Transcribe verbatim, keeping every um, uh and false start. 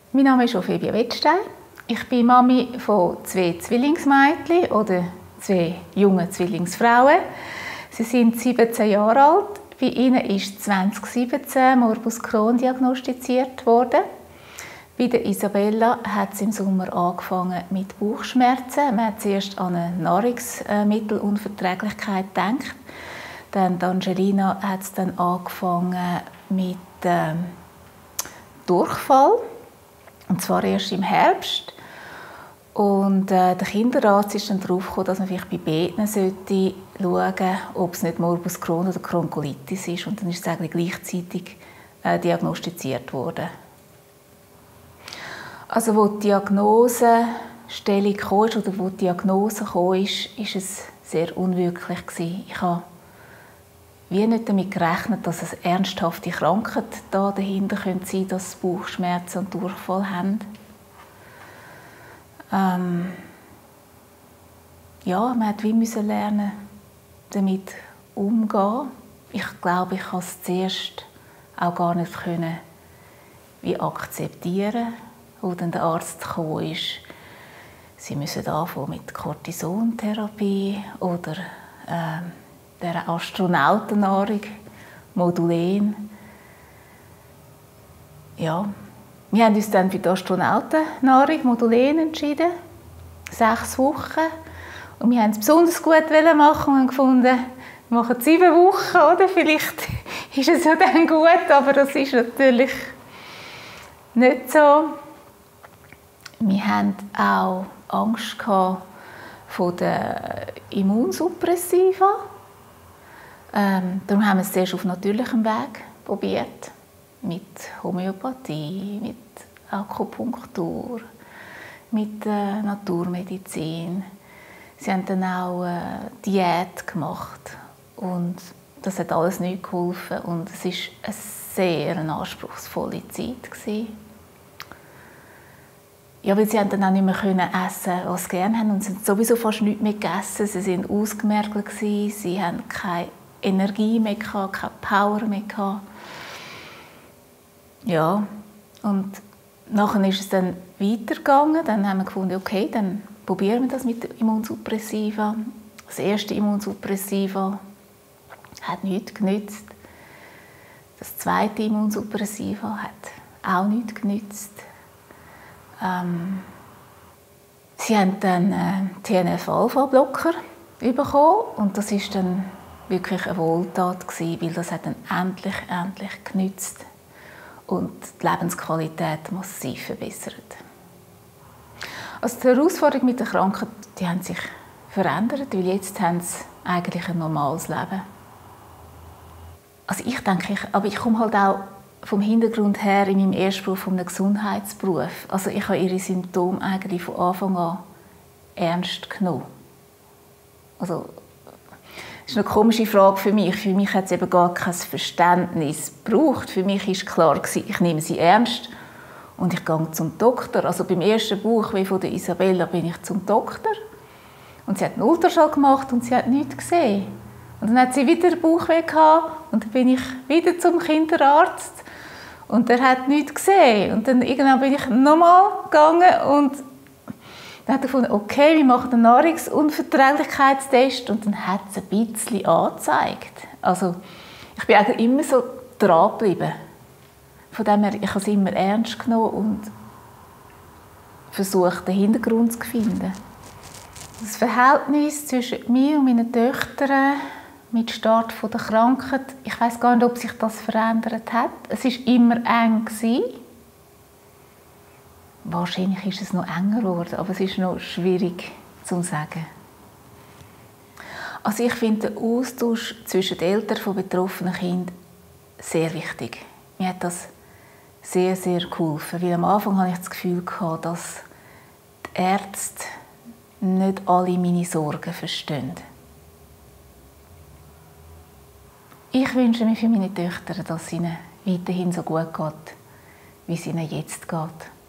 Mein Name ist Ophelia Wettstein. Ich bin Mami von zwei Zwillingsmädchen oder zwei jungen Zwillingsfrauen. Sie sind siebzehn Jahre alt. Bei ihnen ist zwanzig siebzehn Morbus Crohn diagnostiziert worden. Bei der Isabella hat es im Sommer angefangen mit Bauchschmerzen. Man hat zuerst an eine Nahrungsmittelunverträglichkeit gedacht. Dann die Angelina hat es dann angefangen mit ähm, Durchfall. Und zwar erst im Herbst. Und äh, der Kinderarzt ist dann darauf gekommen, dass man vielleicht bei beiden sollte schauen, ob es nicht Morbus Crohn oder Kronkolitis ist. Und dann ist es eigentlich gleichzeitig äh, diagnostiziert worden. Also, wo die Diagnosestellung kam, oder wo die Diagnose kam, ist, ist es sehr unwirklich gewesen. Ich habe wie nicht damit gerechnet, dass es ernsthafte Krankheit da dahinter sein könnte, dass sie Bauchschmerzen und Durchfall haben. Ähm ja, man hat wie müssen lernen, damit umzugehen. Ich glaube, ich konnte es zuerst auch gar nicht können, wie akzeptieren, wo dann der Arzt kam ist. Sie müssen anfangen mit Cortisontherapie oder äh, der Astronautennahrung, Modulen. Ja, wir haben uns dann für die Astronautennahrung, Modulen entschieden. Sechs Wochen. Und wir haben es besonders gut machen und gefunden, wir machen sieben Wochen, oder? Vielleicht ist es ja dann gut, aber das ist natürlich nicht so. Wir hatten auch Angst vor den Immunsuppressiva. Ähm, darum haben wir es zuerst auf natürlichem Weg probiert. Mit Homöopathie, mit Akupunktur, mit äh, Naturmedizin. Sie haben dann auch äh, Diät gemacht. Und das hat alles nicht geholfen. Und es war eine sehr anspruchsvolle Zeit gewesen. Ja, weil sie haben dann auch nicht mehr essen, was sie gerne haben. Und sie haben sowieso fast nichts mehr gegessen. Sie waren ausgemergelt, sie hatten keine Energie mehr, keine Power mehr. Ja, und nachher ist es dann weitergegangen. Dann haben wir gefunden, okay, dann probieren wir das mit dem Immunsuppressiva. Das erste Immunsuppressiva hat nichts genützt. Das zweite Immunsuppressiva hat auch nichts genützt. Ähm, sie haben dann äh, T N F-Alpha-Blocker bekommen und das ist dann wirklich eine Wohltat gewesen, weil das hat dann endlich, endlich genützt und die Lebensqualität massiv verbessert. Also die Herausforderungen mit der Krankheit, die haben sich verändert, weil jetzt haben sie eigentlich ein normales Leben. Also ich denke, ich, aber ich komme halt auch vom Hintergrund her in meinem ersten Beruf von einem Gesundheitsberuf. Also ich habe ihre Symptome eigentlich von Anfang an ernst genommen. Also das ist eine komische Frage für mich. Für mich hat es eben gar kein Verständnis gebraucht. Für mich war klar, ich nehme sie ernst und ich gehe zum Doktor. Also beim ersten Bauchweh von der Isabella bin ich zum Doktor. Und sie hat einen Ultraschall gemacht und sie hat nichts gesehen. Und dann hat sie wieder Bauchweh gehabt und dann bin ich wieder zum Kinderarzt und der hat nichts gesehen. Und dann irgendwann bin ich nochmal gegangen und dann hat er gefunden, okay, wir machen einen Nahrungsunverträglichkeitstest und dann hat es ein bisschen angezeigt. Also ich bin eigentlich immer so dran geblieben. Von dem her, ich habe es immer ernst genommen und versucht, den Hintergrund zu finden. Das Verhältnis zwischen mir und meinen Töchtern mit Start der Krankheit, ich weiß gar nicht, ob sich das verändert hat. Es war immer eng. Wahrscheinlich ist es noch enger geworden, aber es ist noch schwierig zu sagen. Also ich finde den Austausch zwischen den Eltern von betroffenen Kindern sehr wichtig. Mir hat das sehr, sehr geholfen, weil am Anfang hatte ich das Gefühl, dass die Ärzte nicht alle meine Sorgen verstehen. Ich wünsche mir für meine Töchter, dass es ihnen weiterhin so gut geht, wie es ihnen jetzt geht.